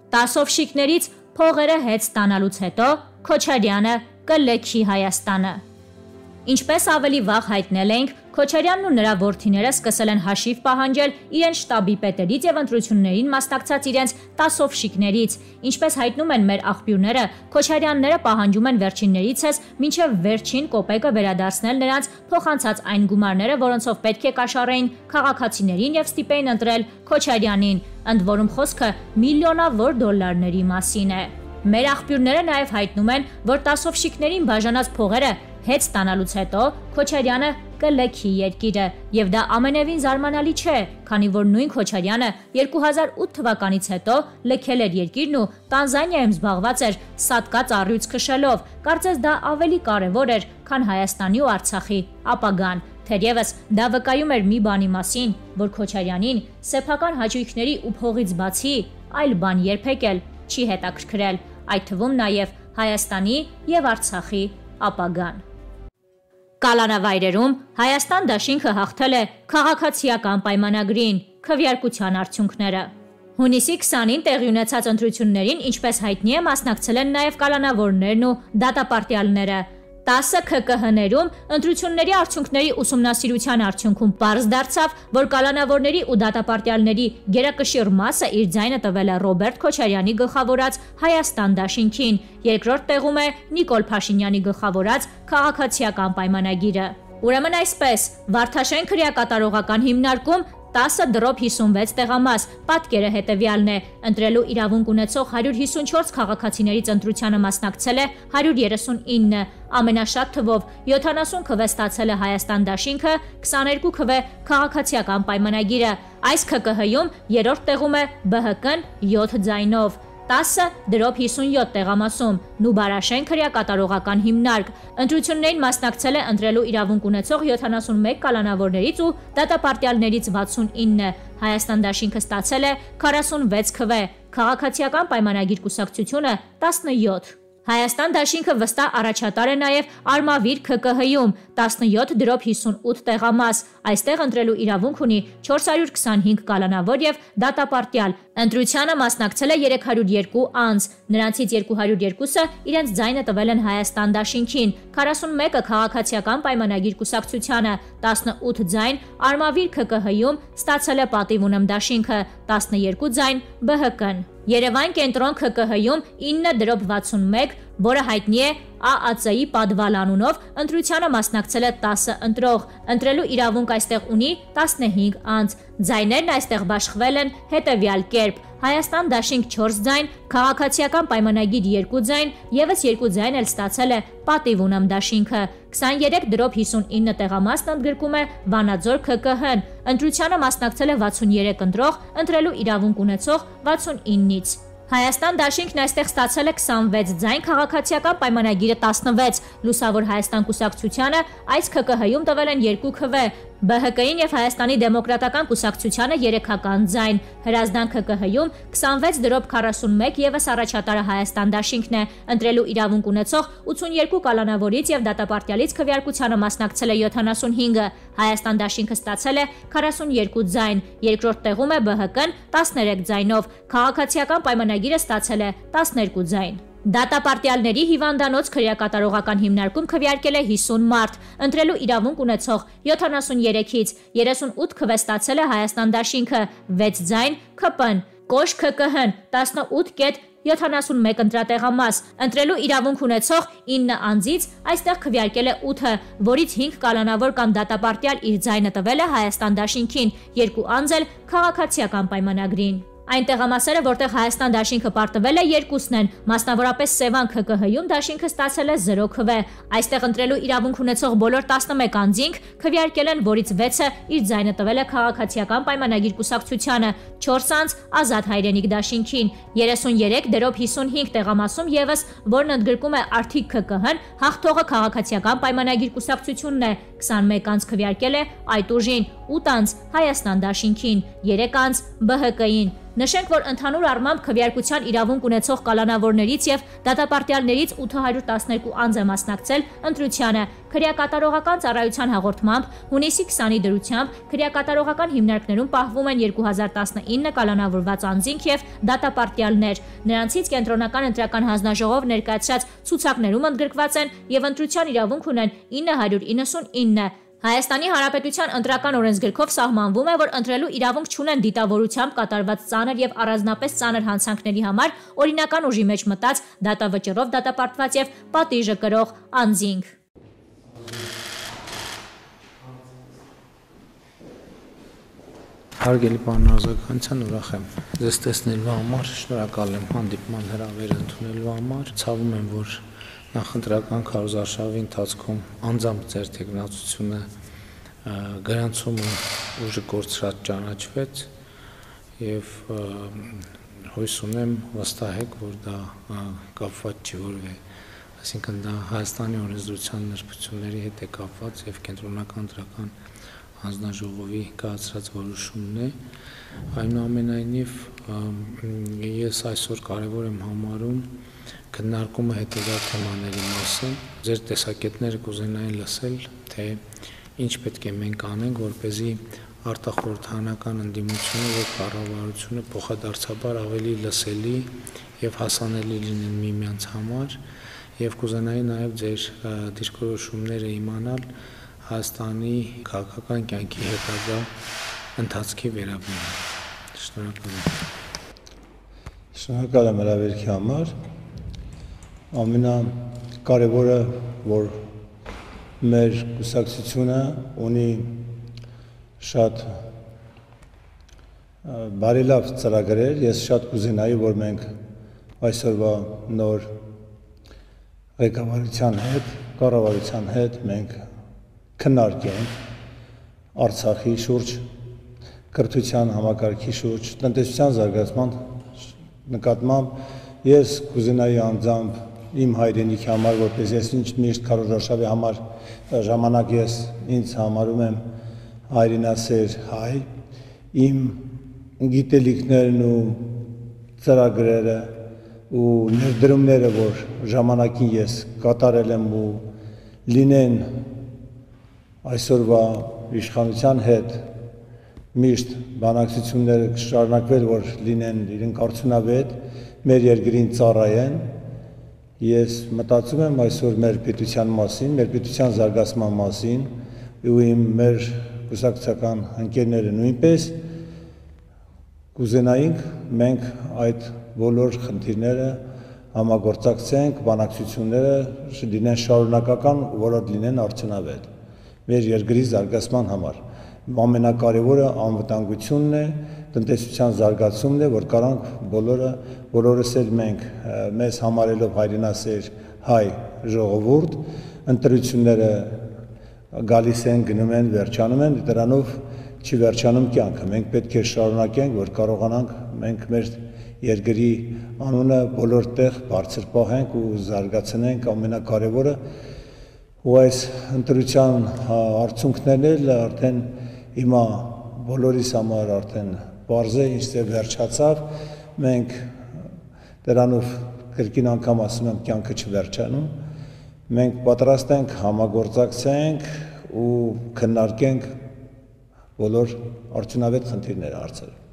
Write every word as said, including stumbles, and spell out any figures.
Տասովշիկներից փողերը հետ ստանալուց հետո Քոչարյանը կլեքի Հայաստանը։ Ինչպես ավելի վաղ հայտնել էինք, Քոչարյանն ու նրա որդիները սկսել են հաշիվ պահանջել իրենց շտաբի պետերից եւ ընտրություններին մասնակցած իրենց տասովշիկներից։ Ինչպես հայտնում են մեր աղբյուրները, Քոչարյանները պահանջում են վերջիններիցս մինչև վերջին կոպեկը վերադարձնել նրանց փոխանցած այն գումարները, որոնցով պետք է կաշառեին քաղաքացիներին եւ ստիպեին ընտրել Քոչարյանին, ընդ որում խոսքը միլիոնավոր դոլարների մասին է։ Մեր աղբյուրները նաև հայտնում են, որ տասովշիկներին բաժանած փողերը հետ ստանալուց հետո Քոչարյանը կլեքի երկիրը, եւ դա ամենևին զարմանալի չէ, քանի որ նույն Քոչարյանը երկու հազար ութ թվականից հետո լքել էր երկիրն ու Տանզանիայում զբաղված էր սատկած առյուծ քշելով։ Կարծես դա ավելի կարևոր էր, քան Հայաստանի ու Արցախի ապագան։ Թերևս դա վկայում էր մի բանի մասին, որ Քոչարյանին սեփական հաճույքների ու փողից բացի այլ բան երբեք էլ չի հետաքրքրել, այդ թվում նաև Հայաստանի եւ Արցախի ապագան։ Կալանավայրերում Հայաստան դաշինքը հաղթել է քաղաքացիական պայմանագրին, քվեարկության արդյունքները։ Հունիսի քսանին տեղի ունեցած ընտրություններին, ինչպես հայտնի է, մասնակցել են նաև կալանավորներն ու դատապարտյալները։ տասը K K H-ներում ընտրությունների արդյունքների ուսումնասիրության արդյունքում պարզ դարձավ, որ կալանավորների ու դատապարտյալների գերակշիռ մասը իր ձայնը տվել է Ռոբերտ Քոչարյանի գլխավորած Հայաստան դաշինքին, երկրորդ տեղում է Նիկոլ Փաշինյանի գլխավորած քաղաքացիական պայմանագիրը։ Ուրեմն այսպես, Վարդաշեն քրեակատարողական հիմնարկում տասը դրոպ հիսունվեց տեղամաս, պատկերը հետևյալն է, ընտրելու իրավունք ունեցող հարյուր հիսունչորս քաղաքացիներից ընտրությանը մասնակցել է հարյուր երեսունինը, ամենաշատ թվով յոթանասուն քվե ստացել է Հայաստան դաշինքը, քսաներկու քվե քաղաքացիական պայմանագիրը, այս K K H-ում երրորդ տեղում է B H K-ն յոթ ձայնով, տասը դրոպ հիսունյոթ տեղամասում, Նուբարաշեն քրեակատարողական հիմնարկ, ընտրություններին մասնակցել է ընտրելու իրավունք ունեցող յոթանասունմեկ կալանավորներից ու դատապարտյալներից վաթսունինը, Հայաստան դաշինքը ստացել է քառասունվեց քվե, քաղաքացիական պայմանագիր կուսակցությունը տասնյոթ։ Հայաստան դաշինքը վստահ առաջատար է նաև Արմավիր K K H-ում տասնյոթ դրոպ հիսունութ տեղամաս, այստեղ ընտրելու իրավունք ունի չորս հարյուր քսանհինգ կալանավոր եւ դատապարտյալ, ընտրությանը մասնակցել է երեք հարյուր երկու անձ, նրանցից երկու հարյուր երկուսը իրենց ձայնը տվել են Հայաստան դաշինքին, քառասունմեկը քաղաքացիական պայմանագիր կուսակցությանը, տասնութ ձայն Արմավիր K K H-ում ստացել է պատիվ ունեմ դաշինքը, տասնյոթ ձայն B H K-ն։ Երևան կենտրոն K K H-ում ինը դրոպ վաթսունմեկ, որը հայտնի է A A C-ի պատվալ անունով, ընտրությանը մասնակցել է տասը ընտրող, ընտրելու իրավունք այստեղ ունի տասնհինգ անձ, ձայներն այստեղ բաշխվել են հետևյալ կերպ, Հայաստան դաշինք չորս ձայն, քաղաքացիական պայմանագիր երկու ձայն, եւս երկու ձայն էլ ստացել է պատիվ ունեմ դաշինքը, քսաներեք դրոպ հիսունինը տեղամասն ընդգրկում է Վանաձոր K K H-ն, ընտրությանը մասնակցել է վաթսուներեք ընտրող, ընտրելու իրավունք ունեցող վաթսունինից։ Հայաստան դաշինքն այստեղ ստացել է քսանվեց ձայն, քաղաքացիական պայմանագիրը տասնվեց, Լուսավոր Հայաստան կուսակցությանը այս K K H-ում տվել են երկու քվե, B H K-ին եւ Հայաստանի դեմոկրատական կուսակցությանը երեքական ձայն, Հրազդան K K H-ում քսանվեց դրոպ քառասունմեկ եւս առաջատարը Հայաստան դաշինքն է, ընտրելու իրավունք ունեցող ութսուներկու կալանավորից եւ դատապարտյալից քվեարկությանը մասնակցել է յոթանասունհինգը, Հայաստան դաշինքը ստացել է քառասուներկու ձայն, երկրորդ տեղում է B H K-ն տասներեք ձայնով, քաղաքացիական պայմանագիրը ստացել է տասներկու ձայն։ Դատապարտյալների հիվանդանոց քրեակատարողական հիմնարկում քվեարկել է հիսուն մարդ, ընտրելու իրավունք ունեցող յոթանասուներեքից երեսունութ քվե ստացել է Հայաստան դաշինքը, վեց ձայն K P-ն, Կոշ K K H-ն տասնութ կետ յոթանասունմեկ ընտրատեղամաս, ընտրելու իրավունք ունեցող ինը անձից այստեղ քվեարկել է ութը, որից հինգ կալանավոր կամ դատապարտյալ իր ձայնը տվել է Հայաստան դաշինքին, երկու անձ էլ քաղաքացիական պայմանագրին։ Այն տեղամասերը, որտեղ Հայաստան դաշինքը պարտվել է, երկուսն են, մասնավորապես Սևան K K H-ում դաշինքը ստացել է զրո քվե, այստեղ ընտրելու իրավունք ունեցող բոլոր տասնմեկ անձինք քվեարկել են, որից վեցը իր ձայնը տվել է քաղաքացիական պայմանագիր կուսակցությանը, չորս անձ Ազատ հայրենիք դաշինքին, երեսուներեք դրոպ հիսունհինգ տեղամասում եւս, որն ընդգրկում է Արթիկ K K H-ն, հաղթողը քաղաքացիական պայմանագիր կուսակցությունն է, քսանմեկ անձ քվեարկել է այդ ուժին, ութ անձ Հայաստան դաշինքին, երեք անձ B H K-ին։ Նշենք, որ ընդհանուր առմամբ քվեարկության իրավունք ունեցող կալանավորներից եւ դատապարտյալներից ութ հարյուր տասներկու անձ է մասնակցել ընտրությանը։ Քրեակատարողական ծառայության հաղորդմամբ հունիսի քսանի դրությամբ քրեակատարողական հիմնարկներում պահվում են երկու հազար տասնինը կալանավորված անձինք եւ դատապարտյալներ։ Նրանցից կենտրոնական ընտրական հանձնաժողով ներկայացրած ցուցակներում ընդգրկված են եւ ընտրության իրավունք ունեն ինը հարյուր իննսունինը։ Հայաստանի Հանրապետության ընտրական օրենսգրքով սահմանվում է, որ ընտրելու իրավունք չունեն դիտավորությամբ կատարված ծանր եւ առանձնապես ծանր հանցանքների համար օրինական ուժի մեջ մտած, դատավճռով դատապարտված եւ պատիժը կրող անձինք։ Հարգելի պարոն Ազգականության, ուրախ եմ ձեզ տեսնելու համար, շնորհակալ եմ հանդիպման հրավերը ընդունելու համար, ցավում եմ, որ նախընտրական քարոզարշավի ընթացքում անձամբ ձեր թեկնածությունը գրանցումը ուժը կորցրած ճանաչվեց եւ հույս ունեմ վստահ եք, որ դա կապված չի որևէ, այսինքն դա Հայաստանի օրենսդրության նրբությունների հետ է կապված եւ կենտրոնական ընտրական հանձնաժողովի կայացրած որոշումն է, այնուամենայնիվ ես այսօր կարևոր եմ համարում քննարկումը հետևյալ թեմաների մասին, ձեր տեսակետները կուզենայի լսել, թե ինչ պետք է մենք անենք, որպեսզի արտախորհրդարանական ընդդիմությունը եւ կառավարությունը փոխադարձաբար ավելի լսելի եւ հասանելի լինեն միմյանց համար եւ կուզենայի նաեւ ձեր դիրքորոշումները իմանալ Հայաստանի քաղաքական կյանքի հետագա ընթացքի վերաբերյալ։ Շնորհակալ եմ։ Շնորհակալ եմ հրավերքի համար։ Ամենակարևորը, որ մեր կուսակցությունը ունի շատ բարելավ ծրագրեր, ես շատ կուզենայի, որ մենք այսօրվա նոր ղեկավարության հետ, կառավարության հետ մենք քննարկենք Արցախի շուրջ, կրթության համակարգի շուրջ, տնտեսության զարգացման նկատմամբ ես կուզենայի անձամբ իմ հայրենիքի համար, որպես ես միշտ քարոզարշավի համար ժամանակ ես ինձ համարում եմ հայրենասեր հայ, իմ գիտելիքներն ու ծրագրերը ու ներդրումները, որ ժամանակին ես կատարել եմ ու լինեն այսօրվա իշխանության հետ միշտ բանակցությունները կշարունակվեն, որ լինեն իրենք արդյունավետ, մեր երկրին ծառայեն, ես մտածում եմ այսօր մեր պետության մասին, մեր պետության զարգացման մասին ու իմ մեր կուսակցական ընկերները նույնպես կուզենայինք մենք այդ բոլոր խնդիրները համագործակցենք, բանակցությունները լինեն շարունակական, որոնք լինեն արդյունավետ մեր երկրի զարգացման համար։ Ամենակարևորը անվտանգությունն է, տնտեսության զարգացումն է, որ կարանք բոլորը, բոլորս էլ մենք մեզ համարելով հայրենասեր հայ ժողովուրդ, ընտրությունները գալիս են, գնում են, վերջանում են, դրանով չի վերջանում կյանքը։ Մենք պետք է շարունակենք, որ կարողանանք մենք մեր երկրի անունը բոլոր տեղ բարձր պահենք ու զարգացնենք, ամենակարևորը ու այս ընտրության արդյունքներն էլ արդեն հիմա բոլորիս համար արդեն պարզ է, ինչ թե վերջացավ, մենք դրանով կրկին անգամ ասում եմ կյանքը չվերջանում, մենք պատրաստ ենք համագործակցենք ու քննարկենք բոլոր արդյունավետ խնդիրները հարցերը։